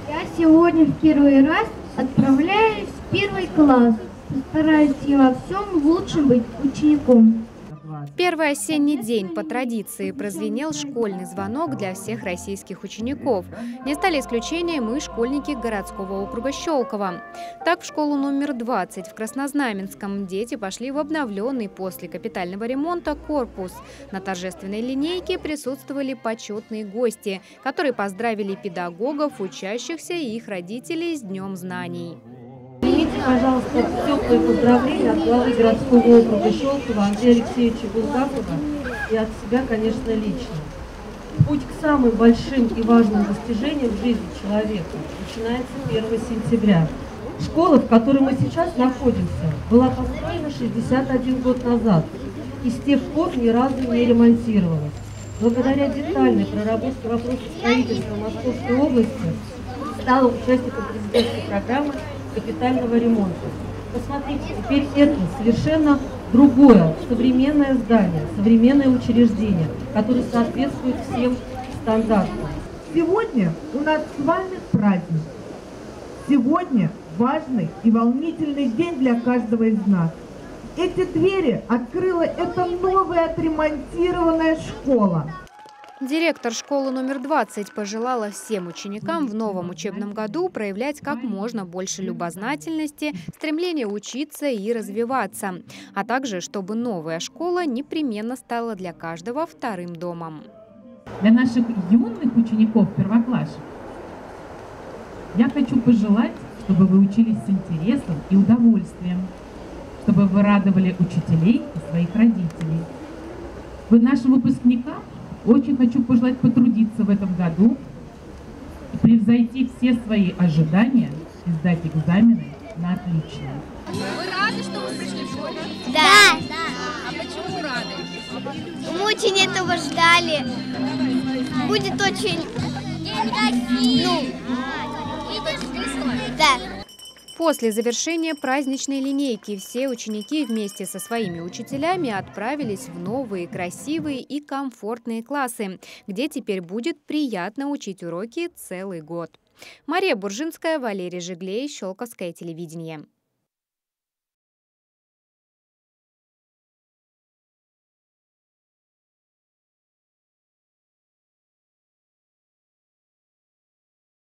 Я сегодня в первый раз отправляюсь в первый класс. Постараюсь и во всем лучшим быть учеником. В первый осенний день по традиции прозвенел школьный звонок для всех российских учеников. Не стали исключением и школьники городского округа Щелково. Так, в школу номер 20 в Краснознаменском дети пошли в обновленный после капитального ремонта корпус. На торжественной линейке присутствовали почетные гости, которые поздравили педагогов, учащихся и их родителей с Днем знаний. Примите, пожалуйста, теплые поздравления от главы городского округа Щелково Андрея Алексеевича Булгакова и от себя, конечно, лично. Путь к самым большим и важным достижениям в жизни человека начинается 1 сентября. Школа, в которой мы сейчас находимся, была построена 61 год назад и с тех пор ни разу не ремонтировалась. Благодаря детальной проработке вопросов строительства Московской области стала участником президентской программы капитального ремонта. Посмотрите, теперь это совершенно другое, современное здание, современное учреждение, которое соответствует всем стандартам. Сегодня у нас с вами праздник. Сегодня важный и волнительный день для каждого из нас. Эти двери открыла эта новая отремонтированная школа. Директор школы номер 20 пожелала всем ученикам в новом учебном году проявлять как можно больше любознательности, стремления учиться и развиваться, а также чтобы новая школа непременно стала для каждого вторым домом. Для наших юных учеников первоклашек я хочу пожелать, чтобы вы учились с интересом и удовольствием, чтобы вы радовали учителей и своих родителей. Вы нашим выпускникам очень хочу пожелать потрудиться в этом году и превзойти все свои ожидания и сдать экзамены на отлично. Вы рады, что вы пришли в школу? Да. А почему рады? Мы очень этого ждали. Будет очень... Весело? Да. После завершения праздничной линейки все ученики вместе со своими учителями отправились в новые, красивые и комфортные классы, где теперь будет приятно учить уроки целый год. Мария Буржинская, Валерий Жиглей, Щелковское телевидение.